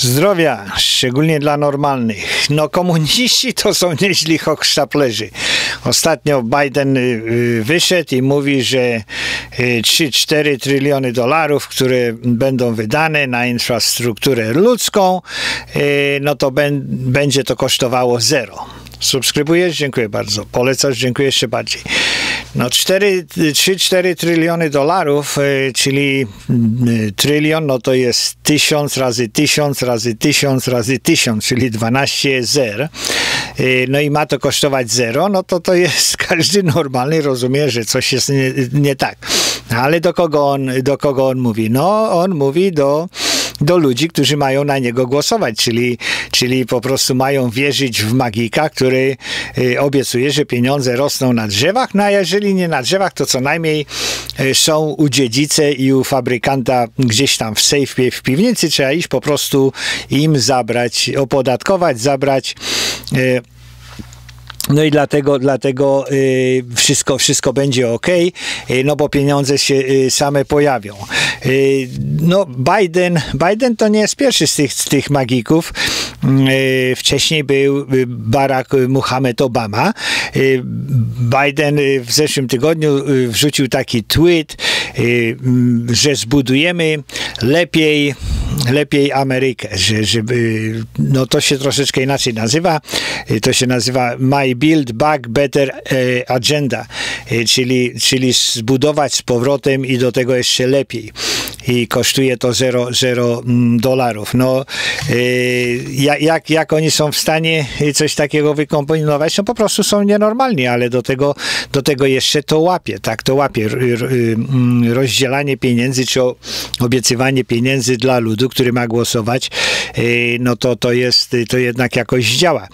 Zdrowia, szczególnie dla normalnych. No komuniści to są nieźli hochsztaplerzy. Ostatnio Biden wyszedł i mówi, że 3-4 tryliony dolarów, które będą wydane na infrastrukturę ludzką, no to będzie to kosztowało zero. Subskrybujesz? Dziękuję bardzo. Polecasz? Dziękuję jeszcze bardziej. No 3-4 tryliony dolarów, czyli trylion, no to jest 1000 razy 1000 razy 1000 razy 1000, czyli 12 zer. No i ma to kosztować zero, no to jest, każdy normalny rozumie, że coś jest nie tak. Ale do kogo on mówi? No on mówi do ludzi, którzy mają na niego głosować, czyli po prostu mają wierzyć w magika, który obiecuje, że pieniądze rosną na drzewach, no a jeżeli nie na drzewach, to co najmniej są u dziedzice i u fabrykanta gdzieś tam w sejfie, w piwnicy, trzeba iść po prostu im zabrać, opodatkować, zabrać. No i dlatego wszystko będzie ok, no bo pieniądze się same pojawią. No Biden to nie jest pierwszy z tych magików. Wcześniej był Barack Mohamed Obama. Biden w zeszłym tygodniu wrzucił taki tweet, że zbudujemy lepiej Amerykę, żeby, no to się troszeczkę inaczej nazywa, to się nazywa My Build Back Better Agenda, czyli zbudować z powrotem i do tego jeszcze lepiej. I kosztuje to zero dolarów. No, jak oni są w stanie coś takiego wykombinować? No po prostu są nienormalni, ale do tego jeszcze to łapie, tak? To łapie rozdzielanie pieniędzy, czy obiecywanie pieniędzy dla ludu, który ma głosować, no to jednak jakoś działa.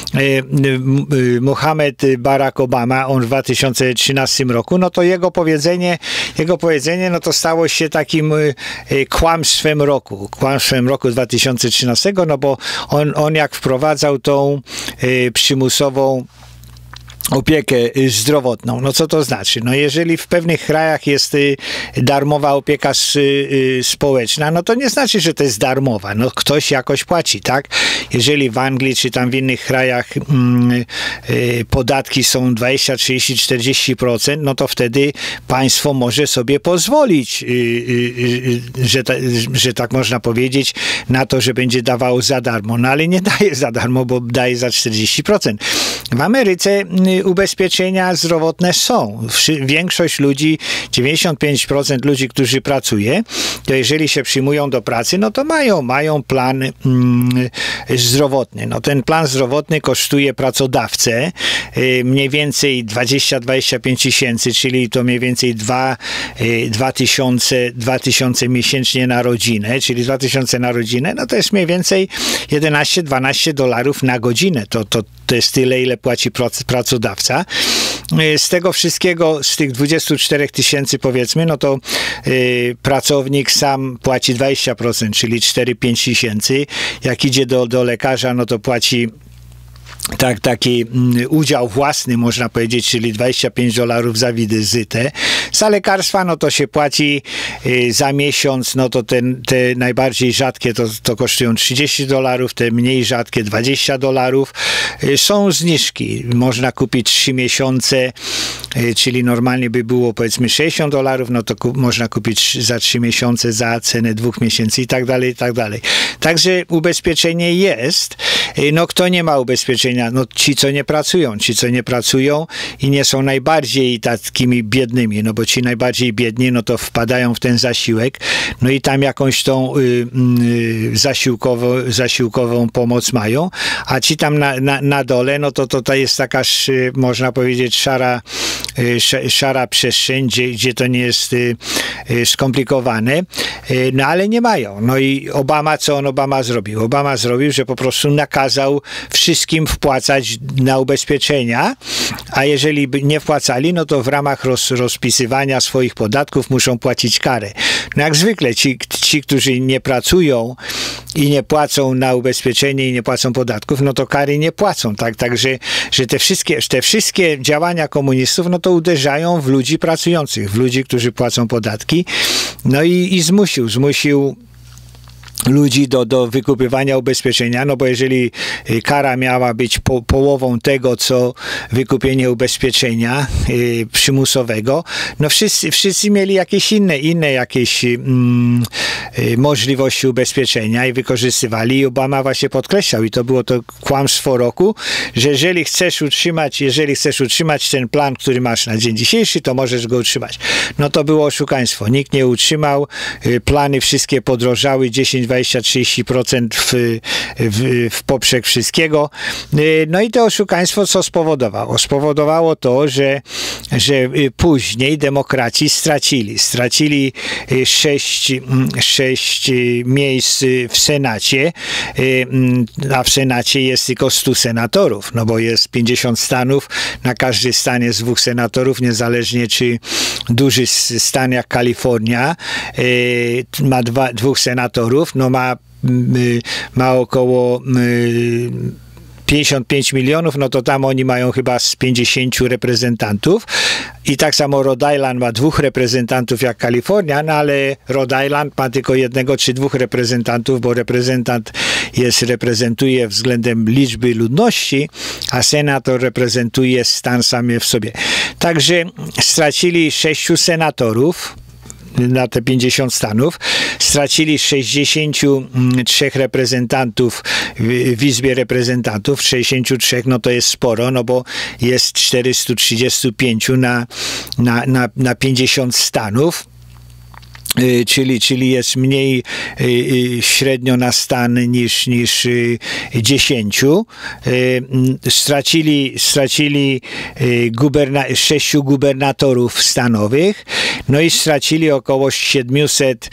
Barack Obama, on w 2013 roku, no to jego powiedzenie, no to stało się takim kłamstwem roku 2013, no bo on jak wprowadzał tą przymusową opiekę zdrowotną. No co to znaczy? No jeżeli w pewnych krajach jest darmowa opieka społeczna, no to nie znaczy, że to jest darmowa. No ktoś jakoś płaci, tak? Jeżeli w Anglii czy tam w innych krajach podatki są 20, 30, 40%, no to wtedy państwo może sobie pozwolić, że tak można powiedzieć, na to, że będzie dawało za darmo. No ale nie daje za darmo, bo daje za 40%. W Ameryce ubezpieczenia zdrowotne są. Większość ludzi, 95% ludzi, którzy pracuje, to jeżeli się przyjmują do pracy, no to mają plan zdrowotny. No ten plan zdrowotny kosztuje pracodawcę mniej więcej 20-25 tysięcy, czyli to mniej więcej 2000 miesięcznie na rodzinę, czyli 2000 na rodzinę, no to jest mniej więcej 11-12 dolarów na godzinę. To jest tyle, ile płaci pracodawca. Z tego wszystkiego, z tych 24 tysięcy powiedzmy, no to pracownik sam płaci 20%, czyli 4-5 tysięcy. Jak idzie do lekarza, no to płaci taki udział własny, można powiedzieć, czyli $25 za wizytę. Za lekarstwa, no to się płaci za miesiąc, no to te najbardziej rzadkie to kosztują $30, te mniej rzadkie $20. Są zniżki. Można kupić 3 miesiące, czyli normalnie by było powiedzmy $60, no to można kupić za 3 miesiące za cenę 2 miesięcy i tak dalej, i tak dalej. Także ubezpieczenie jest. No kto nie ma ubezpieczenia? No ci, co nie pracują i nie są najbardziej takimi biednymi, no bo ci najbardziej biedni, no to wpadają w ten zasiłek, no i tam jakąś tą zasiłkową pomoc mają, a ci tam na dole, no to jest taka, można powiedzieć, szara przestrzeń, gdzie to nie jest skomplikowane, no ale nie mają. No i co Obama zrobił? Obama zrobił, że po prostu nakazał wszystkim wpłacać na ubezpieczenia, a jeżeli nie wpłacali, no to w ramach rozpisywania swoich podatków muszą płacić karę. No jak zwykle ci, którzy nie pracują i nie płacą na ubezpieczenie i nie płacą podatków, no to kary nie płacą. Także że te wszystkie działania komunistów, no to uderzają w ludzi pracujących, w ludzi, którzy płacą podatki. No i zmusił ludzi do wykupywania ubezpieczenia, no bo jeżeli kara miała być połową tego, co wykupienie ubezpieczenia przymusowego, no wszyscy mieli jakieś inne jakieś możliwości ubezpieczenia i wykorzystywali, i Obama właśnie podkreślał, i to było to kłamstwo roku, że jeżeli chcesz utrzymać ten plan, który masz na dzień dzisiejszy, to możesz go utrzymać. No to było oszukaństwo. Nikt nie utrzymał, plany wszystkie podrożały 10, 20, 30% w poprzek wszystkiego. No i to oszukaństwo co spowodowało? Spowodowało to, że później demokraci stracili 6 miejsc w Senacie, a w Senacie jest tylko 100 senatorów, no bo jest 50 stanów, na każdy stan jest 2 senatorów, niezależnie czy duży stan jak Kalifornia ma 2 senatorów, no ma około 55 milionów, no to tam oni mają chyba z 50 reprezentantów i tak samo Rhode Island ma 2 reprezentantów jak Kalifornia, no ale Rhode Island ma tylko 1 czy 2 reprezentantów, bo reprezentant reprezentuje względem liczby ludności, a senator reprezentuje stan sam w sobie. Także stracili 6 senatorów na te 50 stanów, stracili 63 reprezentantów w Izbie Reprezentantów, 63, no to jest sporo, no bo jest 435 na 50 stanów. Czyli jest mniej średnio na stan niż 10. Stracili 6 gubernatorów stanowych, no i stracili około 700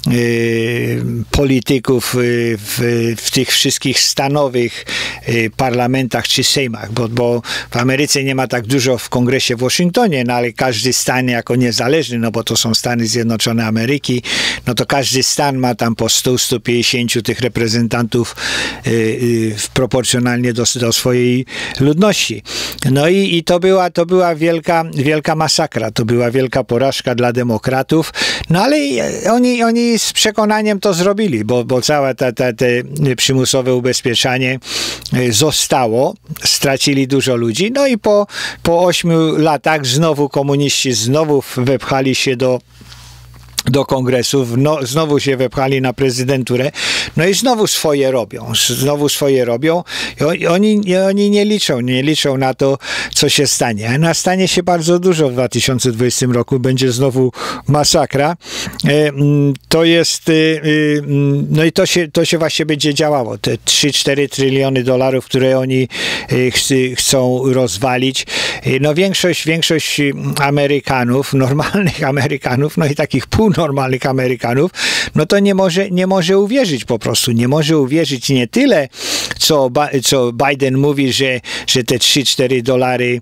polityków w tych wszystkich stanowych parlamentach czy sejmach, bo w Ameryce nie ma tak dużo w Kongresie w Waszyngtonie, no ale każdy stan jako niezależny, no bo to są Stany Zjednoczone Ameryki, no to każdy stan ma tam po 100-150 tych reprezentantów proporcjonalnie do swojej ludności. No i to była wielka masakra, to była wielka porażka dla demokratów, no ale oni z przekonaniem to zrobili, bo całe te przymusowe ubezpieczanie zostało, stracili dużo ludzi, no i po 8 latach znowu komuniści wepchali się do kongresów, znowu się wepchali na prezydenturę, no i znowu swoje robią. I oni nie liczą na to, co się stanie. A stanie się bardzo dużo w 2020 roku, będzie znowu masakra. To jest, no i to się właśnie będzie działało. Te 3-4 tryliony dolarów, które oni chcą rozwalić. No większość Amerykanów, normalnych Amerykanów, no i takich półnormalnych Amerykanów, no to nie może uwierzyć po prostu. Nie może uwierzyć nie tyle, co Biden mówi, że te 3-4 dolary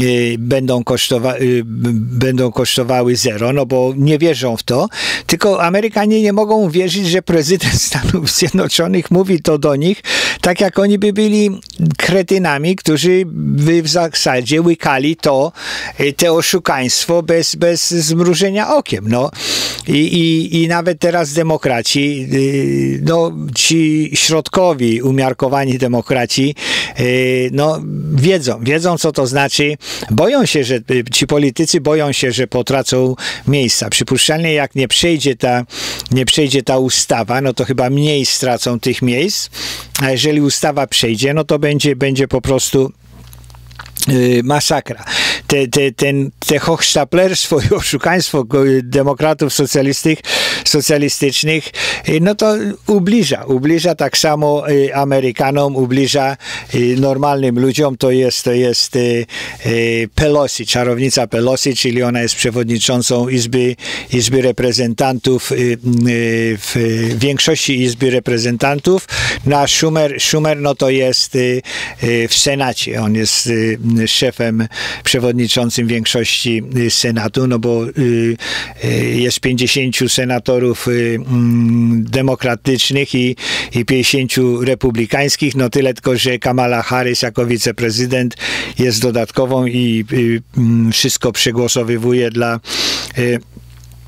będą kosztowały zero, no bo nie wierzą w to, tylko Amerykanie nie mogą uwierzyć, że prezydent Stanów Zjednoczonych mówi to do nich, tak jak oni by byli kretynami, którzy by w zasadzie łykali te oszukaństwo bez zmrużenia okiem, no. I nawet teraz demokraci, no ci środkowi, umiarkowani demokraci, no wiedzą co to znaczy, ci politycy boją się, że potracą miejsca. Przypuszczalnie jak nie przejdzie ta ustawa, no to chyba mniej stracą tych miejsc, a jeżeli ustawa przejdzie, no to będzie po prostu masakra. Te hochsztaplerstwo i oszukaństwo demokratów socjalistycznych, no to ubliża tak samo Amerykanom, ubliża normalnym ludziom. To jest Pelosi, czarownica Pelosi, czyli ona jest przewodniczącą Izby Reprezentantów, w większości Izby Reprezentantów. No a Schumer no to jest w Senacie. On jest szefem, przewodniczącym większości Senatu, no bo jest 50 senatorów demokratycznych i 50 republikańskich, no tyle tylko, że Kamala Harris jako wiceprezydent jest dodatkową i wszystko przegłosowywuje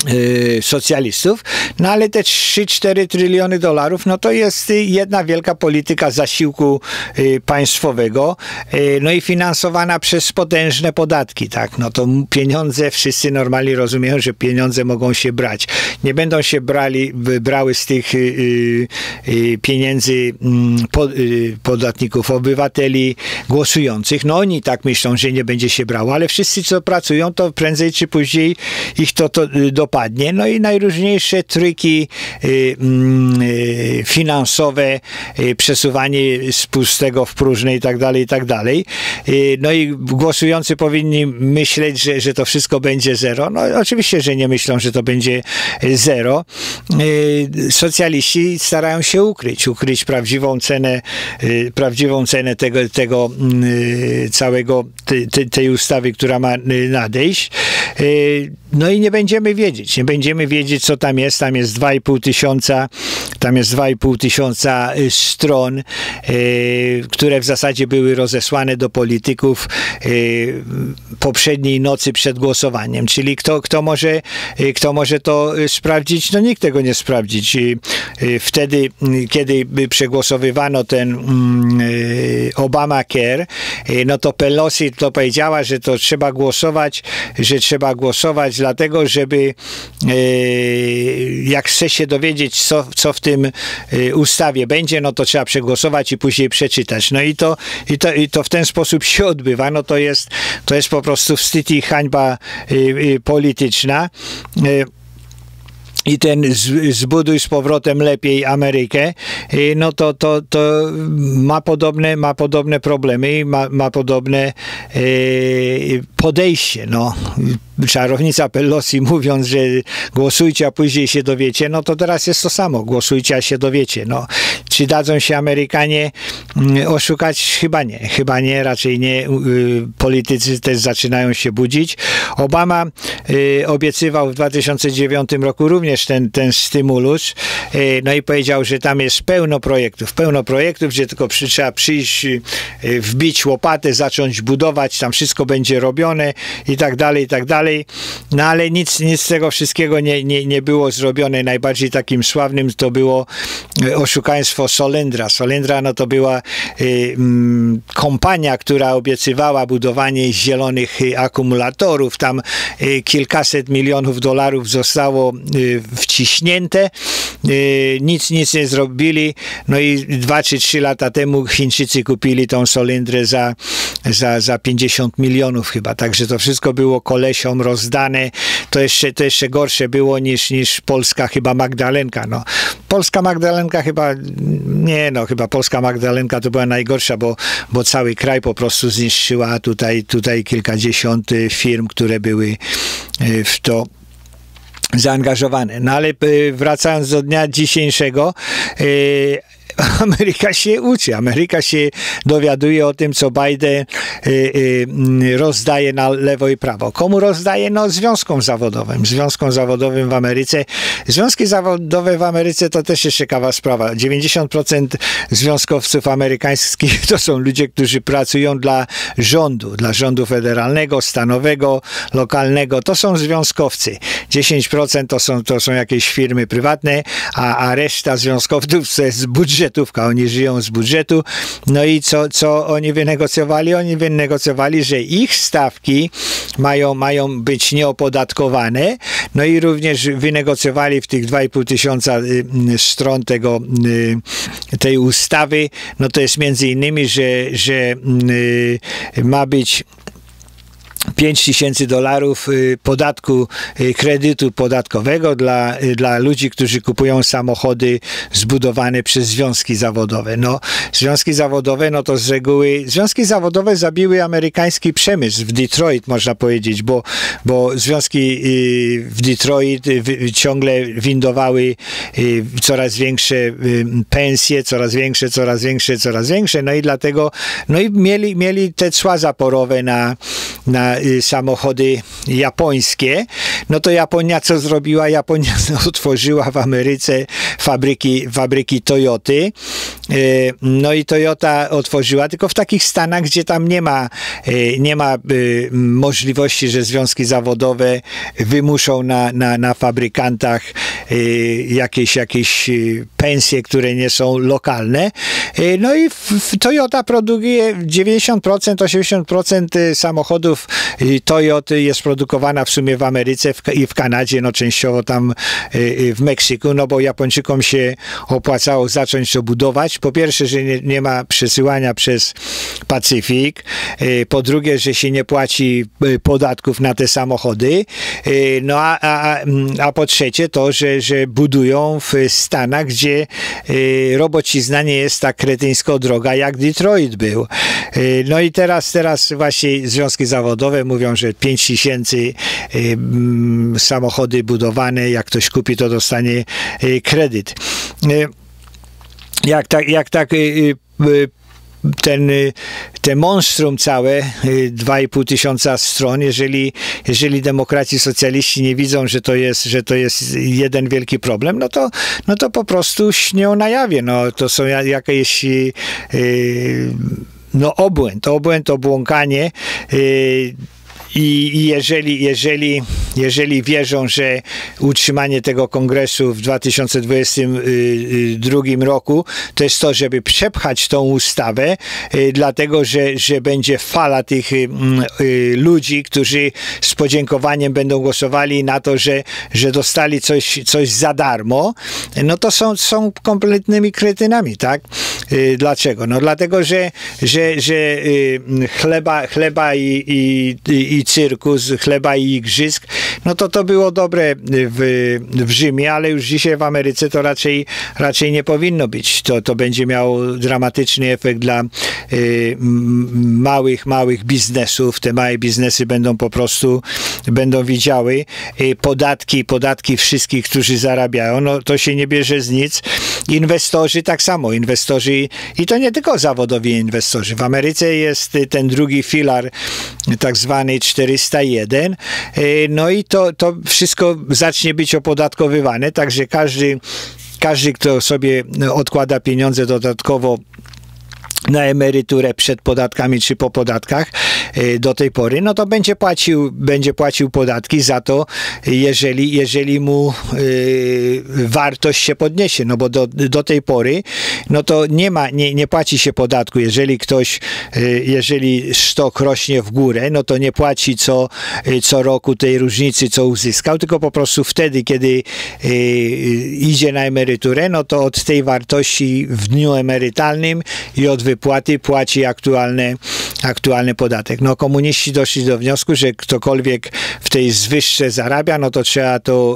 socjalistów, no ale te 3-4 tryliony dolarów, no to jest jedna wielka polityka zasiłku państwowego, no i finansowana przez potężne podatki, tak, no to pieniądze, wszyscy normalnie rozumieją, że pieniądze mogą się brać. Nie będą się brały z tych pieniędzy podatników, obywateli głosujących, no oni tak myślą, że nie będzie się brało, ale wszyscy, co pracują, to prędzej czy później ich to dopadnie. No i najróżniejsze tryki finansowe, przesuwanie z pustego w próżne i tak dalej. No i głosujący powinni myśleć, że to wszystko będzie zero. No oczywiście, że nie myślą, że to będzie zero. Socjaliści starają się ukryć prawdziwą cenę tego całego tej ustawy, która ma nadejść. No i nie będziemy wiedzieć, co tam jest. Tam jest 2,5 tysiąca stron, które w zasadzie były rozesłane do polityków poprzedniej nocy przed głosowaniem. Czyli kto może to sprawdzić? No nikt tego nie sprawdzić. Wtedy, kiedy przegłosowywano ten Obamacare, no to Pelosi to powiedziała, że to trzeba głosować dlatego, żeby jak chce się dowiedzieć, co w tym ustawie będzie, no to trzeba przegłosować i później przeczytać. No i to w ten sposób się odbywa. No to jest po prostu wstyd i hańba polityczna. I ten zbuduj z powrotem lepiej Amerykę, no to ma podobne problemy i ma podobne podejście. No. Czarownica Pelosi mówiąc, że głosujcie, a później się dowiecie, no to teraz jest to samo. Głosujcie, a się dowiecie. No. Czy dadzą się Amerykanie oszukać? Chyba nie, raczej nie. Politycy też zaczynają się budzić. Obama obiecywał w 2009 roku również ten stymulus, no i powiedział, że tam jest pełno projektów, że tylko trzeba przyjść, wbić łopatę, zacząć budować, tam wszystko będzie robione i tak dalej. No ale nic z tego wszystkiego nie było zrobione. Najbardziej takim sławnym to było oszukaństwo Solendra. Solendra no to była kompania, która obiecywała budowanie zielonych akumulatorów. Tam kilkaset milionów dolarów zostało wciśnięte. Nic nie zrobili. No i 2 czy 3 lata temu Chińczycy kupili tą Solendrę za 50 milionów chyba. Także to wszystko było kolesiom rozdane. To jeszcze gorsze było niż polska chyba Magdalenka. No. Polska Magdalenka chyba Polska Magdalenka to była najgorsza, bo cały kraj po prostu zniszczyła tutaj kilkadziesiąt firm, które były w to zaangażowane. No ale wracając do dnia dzisiejszego, Ameryka się uczy, Ameryka się dowiaduje o tym, co Biden rozdaje na lewo i prawo. Komu rozdaje? No związkom zawodowym w Ameryce. Związki zawodowe w Ameryce to też jest ciekawa sprawa. 90% związkowców amerykańskich to są ludzie, którzy pracują dla rządu federalnego, stanowego, lokalnego. To są związkowcy. 10% to są jakieś firmy prywatne, a reszta związkowców to jest budżetówka. Oni żyją z budżetu. No i co oni wynegocjowali? Oni wynegocjowali, że ich stawki mają być nieopodatkowane. No i również wynegocjowali w tych 2,5 tysiąca stron tej ustawy, no to jest między innymi, że ma być $5,000 podatku, kredytu podatkowego dla ludzi, którzy kupują samochody zbudowane przez związki zawodowe. No, związki zawodowe, no to z reguły, związki zawodowe zabiły amerykański przemysł w Detroit, można powiedzieć, bo związki w Detroit ciągle windowały coraz większe pensje, coraz większe, no i dlatego, no i mieli te cła zaporowe na samochody japońskie. No to Japonia co zrobiła? Japonia otworzyła w Ameryce fabryki Toyoty No i Toyota otworzyła, tylko w takich stanach, gdzie tam nie ma możliwości, że związki zawodowe wymuszą na fabrykantach jakieś pensje, które nie są lokalne. No i Toyota produkuje 90%, 80% samochodów Toyoty jest produkowana w sumie w Ameryce i w Kanadzie, no częściowo tam w Meksyku, no bo Japończykom się opłacało zacząć to budować. Po pierwsze, że nie ma przesyłania przez Pacyfik, po drugie, że się nie płaci podatków na te samochody, no a po trzecie to, że budują w Stanach, gdzie robocizna nie jest tak kretyńsko droga, jak Detroit był. No i teraz właśnie związki zawodowe mówią, że 5000 samochody budowane, jak ktoś kupi, to dostanie kredyt. Jak tak te monstrum całe, 2500 stron, jeżeli demokraci, socjaliści nie widzą, że to jest jeden wielki problem, no to po prostu śnią na jawie. No, to są jakieś obłęd, obłąkanie. I jeżeli wierzą, że utrzymanie tego kongresu w 2022 roku to jest to, żeby przepchać tą ustawę, dlatego, że będzie fala tych ludzi, którzy z podziękowaniem będą głosowali na to, że dostali coś za darmo, no to są kompletnymi kretynami, tak? Dlaczego? No dlatego, że chleba i cirkus, chleba i igrzysk, no to było dobre w Rzymie, ale już dzisiaj w Ameryce to raczej nie powinno być. To będzie miało dramatyczny efekt dla małych biznesów. Te małe biznesy będą widziały podatki wszystkich, którzy zarabiają. No to się nie bierze z nic. Inwestorzy tak samo. Inwestorzy, i to nie tylko zawodowi inwestorzy. W Ameryce jest ten drugi filar, tak zwany 401, no i to wszystko zacznie być opodatkowywane, także każdy, kto sobie odkłada pieniądze dodatkowo na emeryturę przed podatkami czy po podatkach do tej pory, no to będzie płacił podatki za to, jeżeli mu wartość się podniesie, no bo do tej pory no to nie płaci się podatku, jeżeli stok rośnie w górę, no to nie płaci co roku tej różnicy, co uzyskał, tylko po prostu wtedy, kiedy idzie na emeryturę, no to od tej wartości w dniu emerytalnym i od wypłaty płaci aktualny podatek. No komuniści doszli do wniosku, że ktokolwiek w tej zwyżce zarabia, no to trzeba to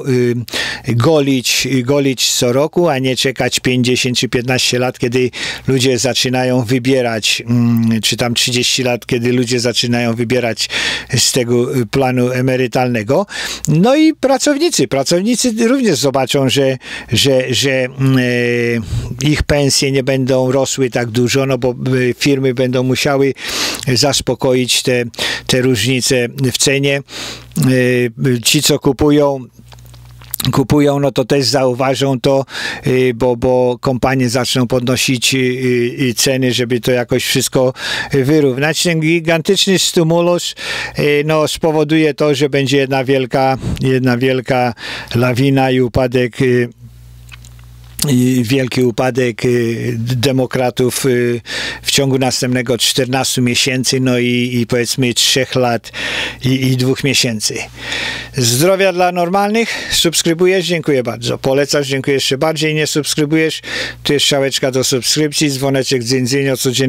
golić co roku, a nie czekać 50 czy 15 lat, kiedy ludzie zaczynają wybierać, czy tam 30 lat, kiedy ludzie zaczynają wybierać z tego planu emerytalnego. No i pracownicy również zobaczą, że ich pensje nie będą rosły tak dużo, no bo firmy będą musiały zaspokoić te różnice w cenie. Ci, co kupują, no to też zauważą to, bo kompanie zaczną podnosić ceny, żeby to jakoś wszystko wyrównać. Ten gigantyczny stymulus no, spowoduje to, że będzie jedna wielka lawina i wielki upadek demokratów w ciągu następnego 14 miesięcy, no i powiedzmy 3 lat i 2 miesięcy. Zdrowia dla normalnych. Subskrybujesz? Dziękuję bardzo. Polecasz? Dziękuję jeszcze bardziej. Nie subskrybujesz? Tu jest strzałeczka do subskrypcji, dzwoneczek dzyń, dzyń o codziennie.